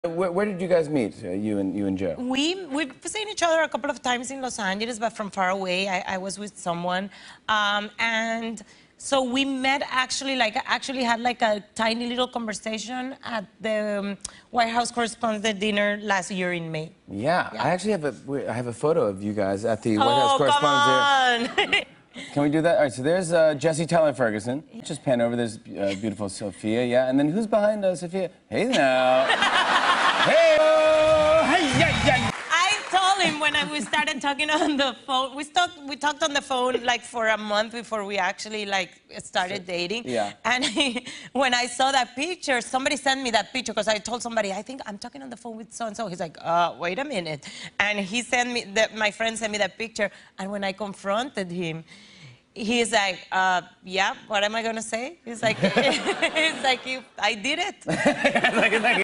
Where did you guys meet, you and Joe? We've seen each other a couple of times in Los Angeles, but from far away. I was with someone, and so we met actually. Actually had like a tiny little conversation at the White House Correspondent Dinner last year in May. Yeah. I actually have a photo of you guys at the White House Oh, Correspondent come Dinner. Can we do that? All right, so there's Jesse Tyler Ferguson. Just pan over, there's beautiful Sofia, yeah. And then who's behind Sofia? Hey now. Hey! I told him when we started talking on the phone, we talked on the phone like for a month before we actually like started dating. Yeah. And when I saw that picture, somebody sent me that picture because I told somebody, I think I'm talking on the phone with so-and-so. He's like, wait a minute. And he sent me, my friend sent me that picture. And when I confronted him, he's like, yeah, what am I going to say? He's like, I did it.